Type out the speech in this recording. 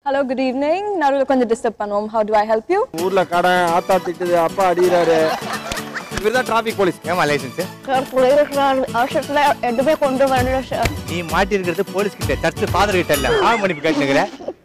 Hello, good evening. Naduvula Konjam disturb Pannuvom. How do I help you? ஊர்ல கடை ஆத்தா திட்டுது அப்பா அடிறாரு இவர்தான் டிராஃபிக் போலீஸ் ஏமா லைசென்ஸ் சார் அவசரத்துல எதுவுமே கொண்டு வரணும் சார் நீ மாட்டி இருக்கிறது போலீஸ் கிட்ட சர்ச் ஃபாதர் கிட்ட இல்ல ஆன் பண்ணி கேட்டுங்கற